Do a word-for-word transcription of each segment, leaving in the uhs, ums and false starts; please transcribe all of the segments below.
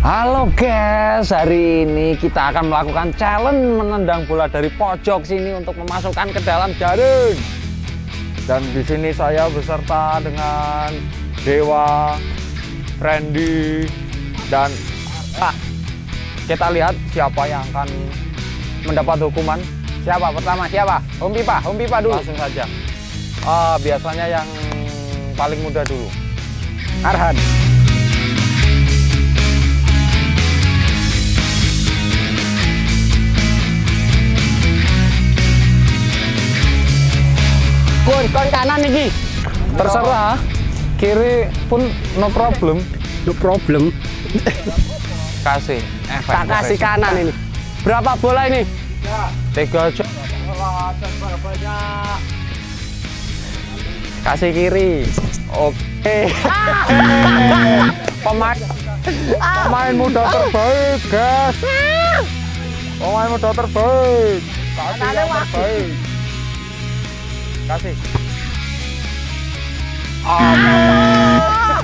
Halo guys, hari ini kita akan melakukan challenge menendang bola dari pojok sini untuk memasukkan ke dalam jaring. Dan di sini saya beserta dengan Dewa, Randy, dan Pak. Kita lihat siapa yang akan mendapat hukuman. Siapa pertama? Siapa? Om Pipa, Om Pipa dulu. Langsung saja. Ah, biasanya yang paling muda dulu. Arhan. Kon, kon kanan nih, terserah. Kiri pun no problem. No problem. Kasih efek. Tak kasih kanan ini. Berapa bola ini? Tiga aja. Kasih kiri. Oke. Pemain pemain muda terbaik, guys. Pemain muda terbaik. Kasih yang terbaik. Kasih. Ah,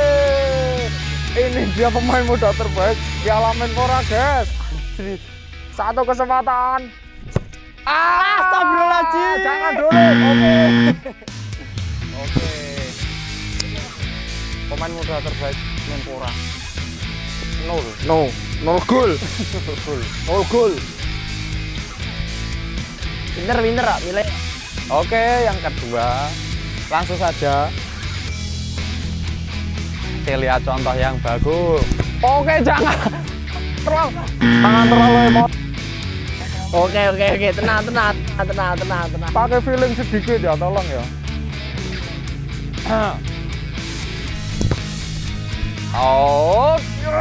ini dia pemain muda terbaik Piala Menpora, guys. Satu kesempatan. Ah, Astagfirullahaladzim. Jangan dulu. Oke. Oke. Pemain muda terbaik Menpora. Nol. No, nol gol. Nol gol. Pinter, pinter, ah, milih. Oke, yang kedua, langsung saja kita lihat contoh yang bagus. Oke, jangan terlalu, jangan terlalu emosi. Oke, oke, oke, tenang, tenang, tenang, tenang, tenang. Pakai feeling sedikit ya, tolong ya. Oh,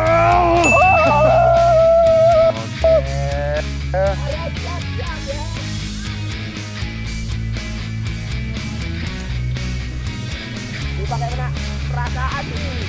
Pakai mana? Perasaan ini.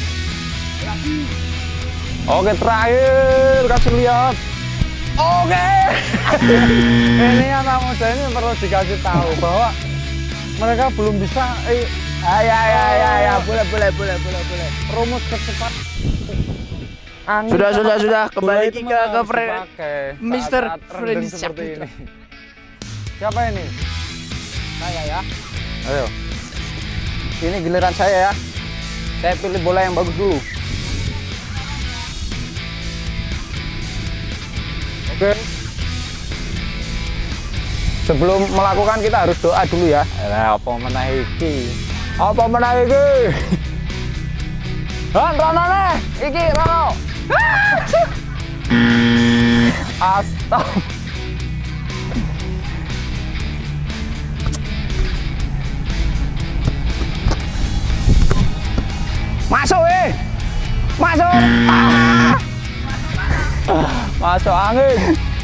oke, terakhir kasih lihat. Oke. Ini anak muda ini perlu dikasih tahu bahwa mereka belum bisa. Eh, Ah, ya, ya, ya, ya, boleh, boleh, boleh, boleh, boleh. rumus kecepatan. Angin Sudah, sama sudah, sudah. bola Kembali itu ke- memang ke harus Fre- dipakai Mister saat-saat Freddy rendeng seperti Saputra. ini. Siapa ini? Saya ya. Ayo. Ini giliran saya ya. Saya pilih bola yang bagus dulu. Oke. Sebelum melakukan kita harus doa dulu ya. Lah, apa menaiki? Apa menaiki? Han, Rono nih. Iki Rono. Astaga. Masuk eh. Masuk. Ah. Masuk angin.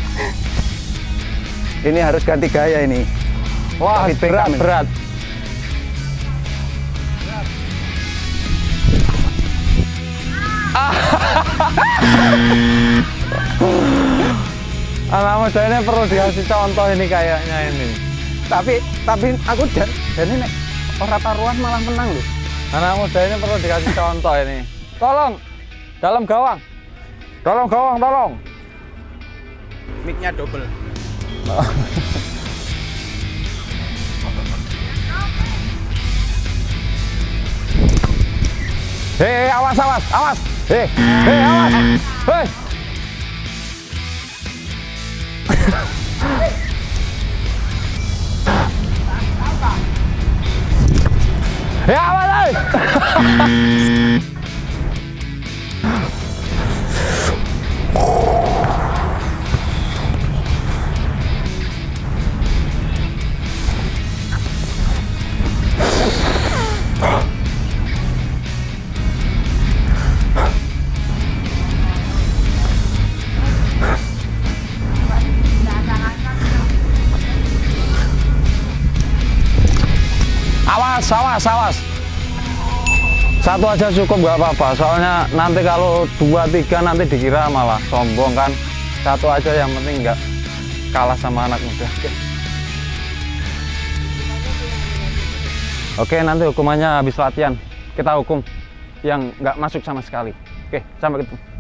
Ini harus ganti gaya ini. Wah, David berat, Beckham ini. berat. Anak muda ini perlu dikasih contoh ini kayaknya ini. Tapi tapi aku dan dan ini orang taruhan malah menang loh. Anak muda ini perlu dikasih contoh ini. Tolong dalam gawang. Tolong gawang, tolong. Mic-nya double. Hei, awas, awas, awas. Hei, hei, awas. Hei. Ya, awas, hei. Awas, awas, awas. Satu aja cukup nggak apa-apa. Soalnya nanti kalau dua tiga nanti dikira malah sombong kan. Satu aja yang penting nggak kalah sama anak muda. Oke, nanti hukumannya habis latihan kita hukum yang nggak masuk sama sekali. Oke, sampai ketemu.